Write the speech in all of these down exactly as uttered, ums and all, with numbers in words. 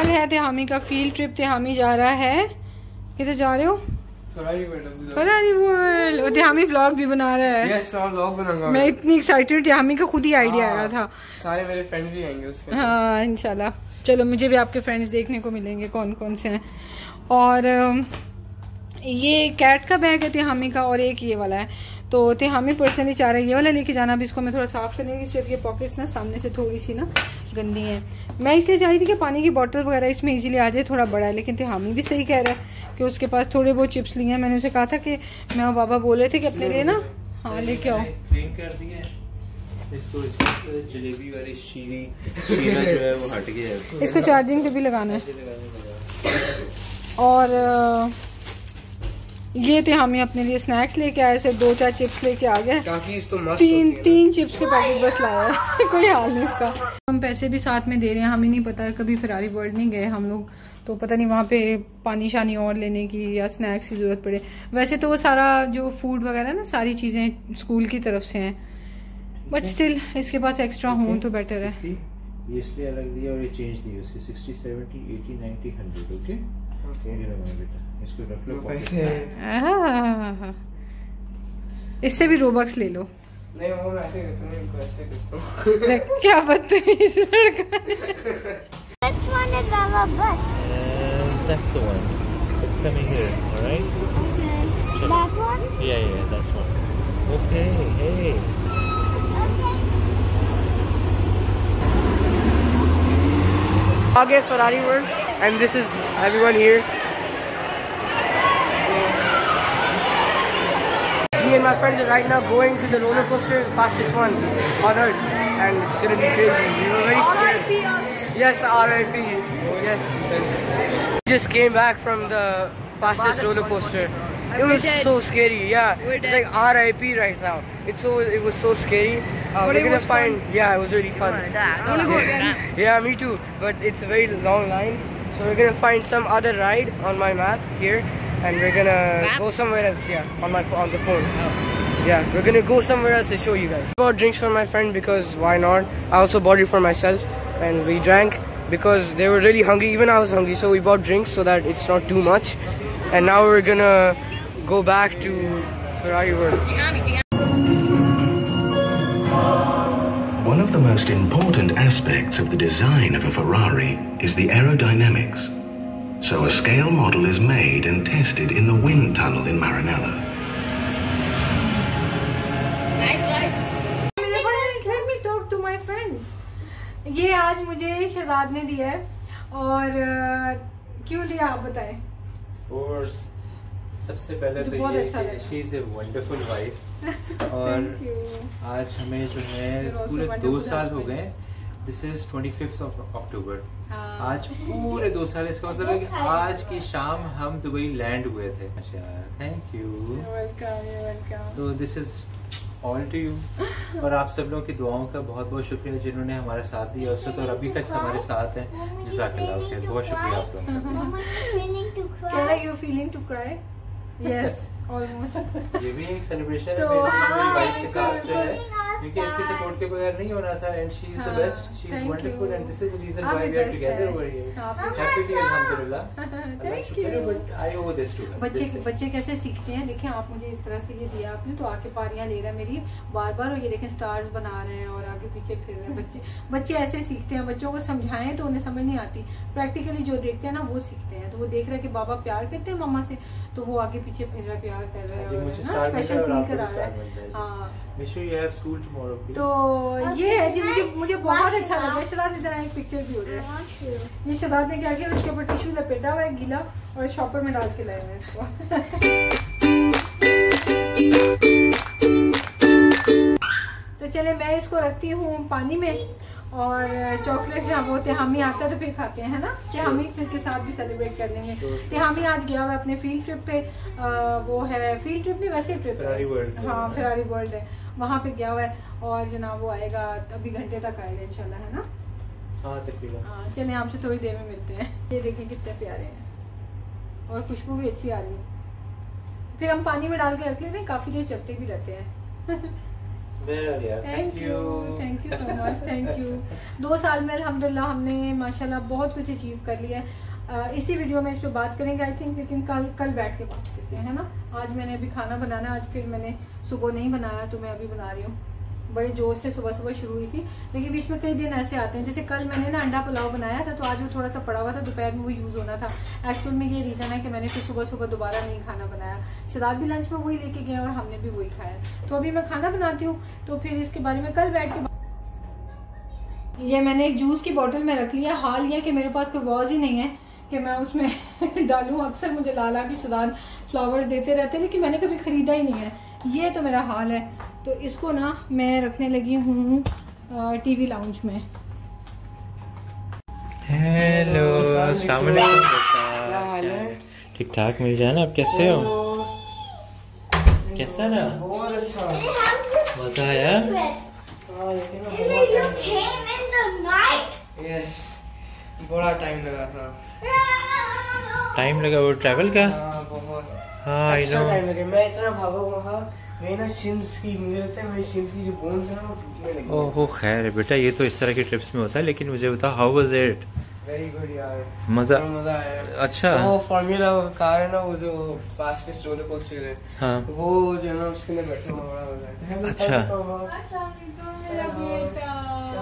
कल है तिहामी का फील्ड ट्रिप। तिहामी जा रहा है, किधर जा रहे हो? Ferrari world. और तिहामी व्लॉग भी बना रहा है। yes, व्लॉग बनाऊंगा मैं इतनी एक्साइटेड हूँ। तिहामी का खुद ही आइडिया आया था। सारे मेरे फ्रेंड भी आएंगे उसके। हाँ इंशाल्लाह। चलो मुझे भी आपके फ्रेंड्स देखने को मिलेंगे कौन कौन से हैं। और ये कैट का बैग है तिहामी का और एक ये वाला है। तो तिहामी पर्सनली चाह रहा है ये वाला लेके जाना। भी इसको मैं थोड़ा साफ करूँगी। सिर्फ ये पॉकेट्स ना सामने से थोड़ी सी ना गंदी है। मैं इसलिए चाह रही थी कि पानी की बोतल वगैरह इसमें इजीली आ जाए। थोड़ा बड़ा है, लेकिन तिहामी भी सही कह रहा है कि उसके पास थोड़े बहुत चिप्स लिए हैं। मैंने उसे कहा था कि मैं और बाबा बोल रहे थे कि अपने लिए ना हाँ लेके आओ। इसको जलेबी वाली शीरी शीरा जो है वो हट गया है। इसको चार्जिंग पे भी लगाना है। और ये थे हमें अपने लिए स्नैक्स लेके आए। से दो चार चिप्स लेके आ गए। तो मस्त तीन तीन चिप्स के पैकेट बस लाया है। कोई हाल नहीं इसका। हम पैसे भी साथ में दे रहे हैं। हमें नहीं पता, कभी फरारी वर्ल्ड नहीं गए हम लोग, तो पता नहीं वहाँ पे पानी शानी और लेने की या स्नैक्स की जरूरत पड़े। वैसे तो वो सारा जो फूड वगैरह ना सारी चीजें स्कूल की तरफ से हैं, बट स्टिल इसके पास एक्स्ट्रा हो तो बेटर है। ये इसलिए अलग दिया और ये चेंज दिया उसके sixty seventy eighty ninety hundred. Okay okay बेटा इसको रख लो पैसे। इससे भी रोबक्स ले लो। नहीं वो मैं ऐसे करता हूं, इनको ऐसे करता हूं। क्या बदतमीज लड़का। Which one is our bus? And that's the one. It's coming here, all right? Okay. That one? Yeah, yeah, that's one. Okay, hey. आगे Ferrari world and this is everyone here. Me and my friends are right now going to the roller coaster, fastest one on earth, and it's gonna be crazy. We were very scared. Yes, R I P. Yes. We just came back from the fastest roller coaster. It was so scary. Yeah, it's like R I P right now. It's so it was so scary. Uh, we're gonna find. Yeah, it was really fun. Wanna go again? Yeah, me too. But it's a very long line, so we're gonna find some other ride on my map here, and we're gonna map? go somewhere else. Yeah, on my on the phone. Oh. Yeah, we're gonna go somewhere else to show you guys. I bought drinks for my friend because why not? I also bought it for myself, and we drank because they were really hungry. Even I was hungry, so we bought drinks so that it's not too much. And now we're gonna go back to Ferrari World. One of the most important aspects of the design of a Ferrari is the aerodynamics. So a scale model is made and tested in the wind tunnel in Maranello. Let me talk to my friends. ये आज मुझे शहजाद ने दिया है। और क्यों दिया आप बताएं? और सबसे पहले तो ये अच्छा she is a wonderful wife. और आज हमें जो है पूरे दो साल हो गए। This is twenty fifth of October. आज पूरे दो साल, इसका मतलब है कि आज की शाम हम दुबई लैंड हुए थे। Thank you. तो this is all to you. और आप सब लोगों की दुआओं का बहुत बहुत शुक्रिया जिन्होंने हमारा साथ दिया उससे तो अभी तक हमारे साथ हैं। जज़ाकल्लाह खैर, बहुत शुक्रिया आप लोगों का। You feeling to cry? Yes almost. ये भी एक सेलिब्रेशन तो है मेरी वाइफ के साथ जो है, क्योंकि इसके सपोर्ट के बगैर नहीं होना था। And she is the best, she is wonderful and this is the reason why we are together over here. Happy अल्हम्दुलिल्लाह। Thank you. But I owe this to her. बच्चे बच्चे कैसे सीखते हैं, देखें आप मुझे इस तरह से ये दिया आपने तो आके पारियां ले रहा है मेरी बार बार। और ये देखें स्टार्स बना रहे हैं और आगे पीछे फिर रहे हैं। बच्चे बच्चे ऐसे सीखते हैं। बच्चों को समझाएं तो उन्हें समझ नहीं आती, प्रैक्टिकली जो देखते हैं ना वो सीखते हैं। तो वो देख रहे हैं कि बाबा प्यार करते हैं मम्मा से, तो वो आगे पीछे फिर रहा प्यार कर रहे हैं, स्पेशल फील करा रहा है। हाँ तो ये है जी। मुझे मुझे बहुत अच्छा लगा। शहजाद इधर एक पिक्चर भी हो रहा है। ये शहजाद ने क्या किया, उसके ऊपर टिश्यू लपेटा हुआ है गीला और शॉपर में डाल के लाए हुए इसको। तो चले मैं इसको रखती हूँ पानी में। और चॉकलेट जहाँ वो तिहामी आता है तो फिर खाते हैं ना। तिहामी के साथ भी सेलिब्रेट कर लेंगे। तिहामी आज गया हुआ अपने फील्ड ट्रिप पे। आ, वो है फील्ड ट्रिप नहीं वैसे ट्रिप फरारी वर्ल्ड। हाँ फरारी वर्ल्ड है, वहाँ पे गया हुआ है। और जनाब वो आएगा अभी घंटे तक आएगा इंशाल्लाह, है ना? हाँ तकरीबन। हाँ चले आपसे थोड़ी देर में मिलते हैं। ये देखिए कितने प्यारे हैं और खुशबू भी अच्छी आ रही है। फिर हम पानी में डाल के रख लेते हैं, काफी देर चलते भी रहते हैं। Thank you thank you so much, thank you. दो साल में अल्हम्दुलिल्लाह हमने माशाल्लाह बहुत कुछ अचीव कर लिया है। इसी वीडियो में इस पर बात करेंगे आई थिंक, लेकिन कल कल बैठ के बात करते हैं, है ना। आज मैंने अभी खाना बनाना, आज फिर मैंने सुबह नहीं बनाया तो मैं अभी बना रही हूँ। बड़े जोश से सुबह सुबह शुरू हुई थी, लेकिन बीच में कई दिन ऐसे आते हैं, जैसे कल मैंने ना अंडा पुलाव बनाया था तो आज वो थोड़ा सा पड़ा हुआ था, दोपहर में वो यूज होना था। एक्चुअल में ये रीजन है कि मैंने फिर सुबह सुबह दोबारा नहीं खाना बनाया। शदाब भी लंच में वही लेके गए और हमने भी वही खाया। तो अभी मैं खाना बनाती हूँ, तो फिर इसके बारे में कल बैठ के। ये मैंने एक जूस की बोतल में रख लिया। हाल ये कि मेरे पास कोई वॉज ही नहीं है कि मैं उसमें डालूं। अक्सर मुझे ला ला के शदाब फ्लावर्स देते रहते हैं, लेकिन मैंने कभी खरीदा ही नहीं है। ये तो मेरा हाल है। तो इसको ना मैं रखने लगी हूँ टीवी लाउंज में। हेलो, अस्सलाम वालेकुम। ठीक ठाक मिल जाए ना। आप कैसे हो? कैसा ना? बहुत अच्छा, मजा आया। यस, बड़ा टाइम लगा था। टाइम लगा वो ट्रैवल का? हाँ, बहुत हाँ, आई अच्छा नो। टाइम लगा। मैं इतना भागा वहाँ, मेरी ना शिन्स की, मुझे लगता है मेरी शिन्स की जो बोन्स है ना वो टूटने लगी। ओह खैर बेटा, ये तो इस तरह की ट्रिप्स में होता है। लेकिन मुझे बता, how was it? Very good यार, मजा मजा आया। अच्छा। वो फॉर्मूला कार है ना, वो जो फास्टेस्ट रोलर कोस्टर है, हाँ। वो जो है ना उसके अंदर बैठा हुआ बड़ा मजा आया। अच्छा। मेरा बेटा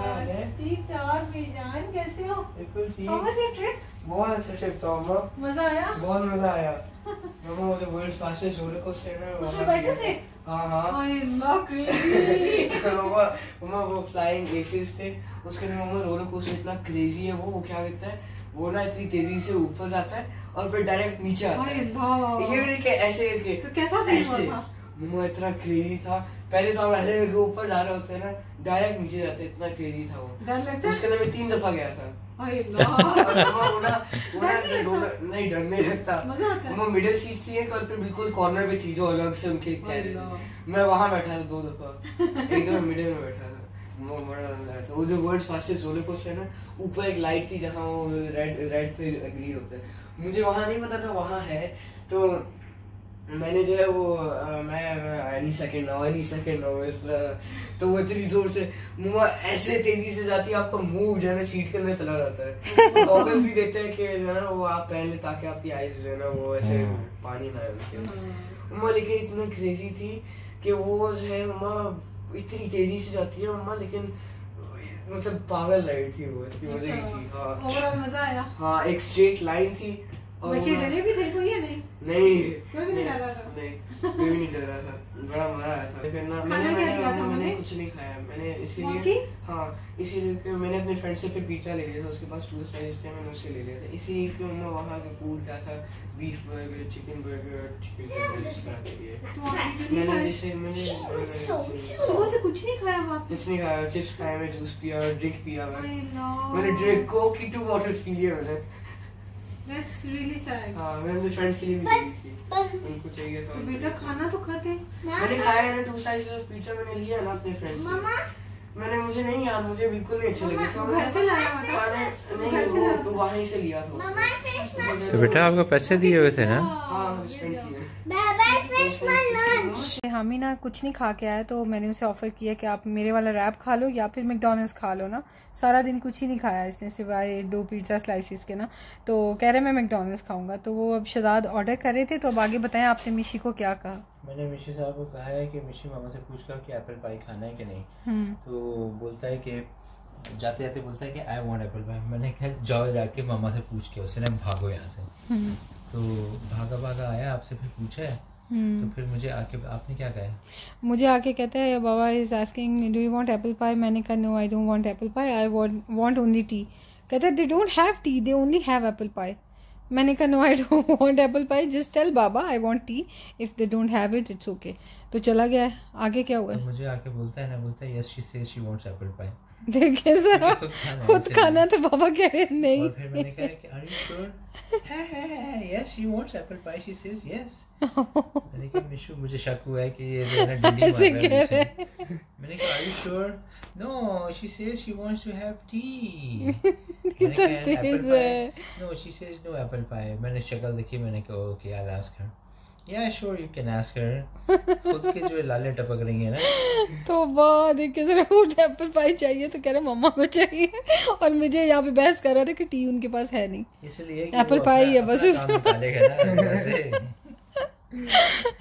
ठीक ठाक बेजान, कैसे हो? बिल्कुल ठीक। How was your trip? बहुत अच्छा ट्रिप था अम्मा, मजा आया? बहुत मजा आया। मम्मा वो जो वर्ल्ड फास्टेस्ट रोलर कोस्टर है ना, उसमें बैठे थे? हाँ हाँ। I love crazy. मम्मा मम्मा वो फ्लाइंग एसेस थे, उसके अंदर मम्मा रोलर कोस्टर इतना क्रेजी है। वो वो क्या कहता है, वो ना इतनी तेजी से ऊपर जाता है और फिर डायरेक्ट नीचे आता है। ये भी नहीं ऐसे करके। तो कैसा फील हुआ था? मम्मा इतना क्रेजी था। पहले तो हम ऐसे करके ऊपर जा रहे होते हैं ना, डायरेक्ट नीचे जाते, इतना क्रेजी था वो। डर लगता है? उसके अंदर मैं तीन दफा गया था। और मम्मा वो ना वो ना नहीं, डर नहीं लगता। मम्मा मिडिल सीट थी एक, और फिर बिल्कुल कॉर्नर पे थी जो अलग से उनके कह रहे थे। मैं वहाँ बैठा था दो दफा, एक दफा मिडिल में बैठा था। बड़ा मजा आया था। वो जो वर्ल्ड फास्टेस्ट रोलर कोस्टर है ना, ऊपर एक लाइट थी जहाँ वो रेड रेड पे ग्रीन होता है। मुझे वहाँ नहीं पता था वहाँ है, तो मैंने जो है वो आ, मैं any second now any second now इस तो वो इतनी जोर से मुँह ऐसे तेजी से जाती है, आपका मुंह जो है ना सीट के अंदर चला जाता है। गॉगल्स भी देते हैं कि जो है ना वो आप पहन ले ताकि आपकी आईज जो है ना वो ऐसे पानी ना आए उसके। मम्मा लेकिन इतना क्रेजी थी कि वो जो है मम्मा इतनी तेजी से जाती है मम्मा, लेकिन मतलब पागल राइड थी वो, इतनी मजे की थी। हाँ, ओवरऑल मजा आया। हाँ, एक स्ट्रेट लाइन थी। बच्चे डरे भी थे कोई या नहीं? नहीं, कोई भी नहीं डर रहा था? नहीं, कोई भी नहीं डर रहा था। बड़ा मजा आया था। फिर ना मैंने मैंने, मैंने, मैंने कुछ नहीं खाया मैंने, इसीलिए हाँ इसीलिए कि मैंने अपने फ्रेंड से फिर पिज्जा ले लिया था। उसके पास टूरिस्ट फ्राइज थे, मैंने उससे ले लिया था। इसीलिए कि मैं वहाँ का फूड क्या था, beef burger, chicken burger, chicken burger इस तरह के लिए मैंने जैसे मैंने सुबह से कुछ नहीं खाया? वहाँ कुछ नहीं खाया, चिप्स खाए, मैं जूस पिया, ड्रिंक पिया। मैंने ड्रिंक कोक की टू बॉटल्स पी लिए मैंने। That's really sad. हाँ, मैंने अपने फ्रेंड्स के लिए भी ली थी, उनको चाहिए था। तो बेटा खाना तो खाते। मैंने खाया है ना, टू स्लाइस ऑफ पिज्जा मैंने लिया ना अपने फ्रेंड्स से। मैंने मुझे नहीं याद, मुझे बिल्कुल नहीं अच्छे लगे थे। घर से लाया हुआ था? मैंने नहीं वो वहीं से लिया था। तो बेटा आपको पैसे दिए हुए थे ना? हाँ, स्पेंड किए। हामी ना कुछ नहीं खा के आया, तो मैंने उसे ऑफर किया कि आप मेरे वाला रैप खा लो या फिर मैकडॉनल्ड्स खा लो ना। सारा दिन कुछ ही नहीं खाया इसने सिवाय दो पिज्जा स्लाइसिस के ना, तो कह रहे मैं मैकडॉनल्ड्स खाऊंगा। तो वो अब शदाद ऑर्डर कर रहे थे। तो अब आगे बताएं आपने मिशी को क्या कहा? मैंने मिशी साहब को कहा है कि मिशी मामा से पूछ कर कि एप्पल पाई खाना है कि नहीं। तो बोलता है कि जाते जाते बोलता है कि आई वांट एप्पल पाई। मैंने कहा जाओ जाके मामा से पूछ के, उसने भागो यहाँ से। तो भागा भागा आया, आपसे फिर पूछा है। तो फिर मुझे आके आपने क्या कहा? मुझे आके कहता है baba is asking do you want apple pie. मैंने कहा no I don't want apple pie, I want only tea. कहता है they don't have tea, they only have apple pie. मैंने कहा no I don't want apple pie, just tell baba I want tea, if they don't have it it's okay. तो चला गया है। आगे क्या हुआ? तो मुझे आके बोलता है ना, बोलता है yes she says she wants apple pie. देखे जरा, खुद खाना तो बाबा कह रहे नहीं। और फिर मैंने कहा कि are you sure? Yes she wants apple pie, she says yes. मैंने कहा मिशु मुझे शक हुआ है कि ये जो है ना डिंडी मार रहा है। मैंने कहा are you sure? No she says she wants to have tea. मैंने कहा apple pie? No she says no apple pie. मैंने शक्ल देखी, मैंने कहा okay I ask her. Yeah, sure, you can ask her. खुद के जो लाले टपक रही है ना। तो बहुत एप्पल पाई चाहिए तो कह रहे मम्मा को चाहिए, और मुझे यहाँ पे बहस कर रहे थे कि टी उनके पास है नहीं, इसलिए एप्पल पाई है बस।